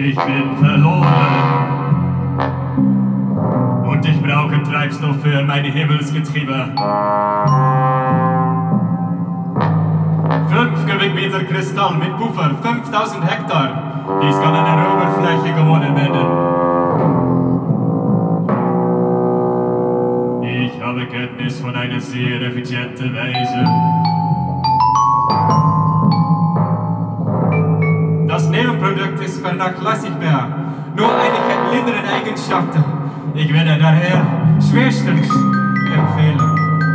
Ich bin verloren. Und ich brauche Treibstoff für meine Himmelsgetriebe. 5 Kubikmeter Kristall mit Puffer, 5000 Hektar. Dies kann an der Oberfläche gewonnen werden. Ich habe Kenntnis von einer sehr effizienten Weise. Das Nebenprodukt ist vernachlässigbar, nur einige lindernde Eigenschaften. Ich werde daher schwerstens empfehlen.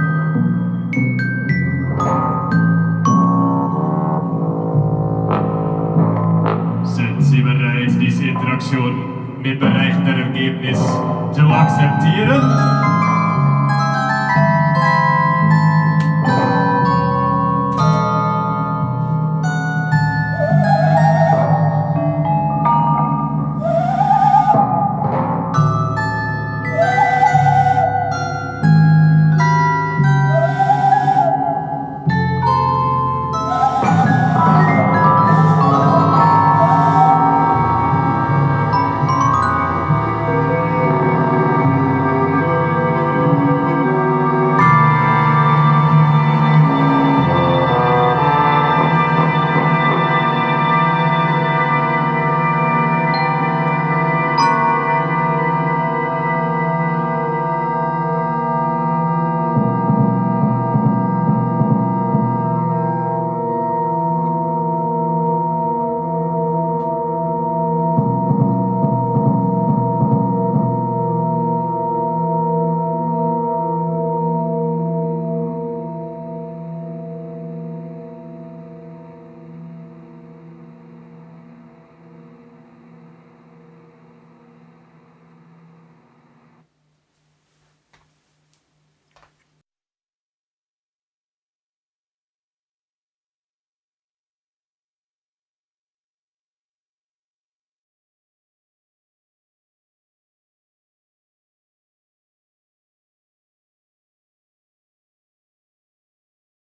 Sind Sie bereit, diese Interaktion mit bereichendem Ergebnis zu akzeptieren?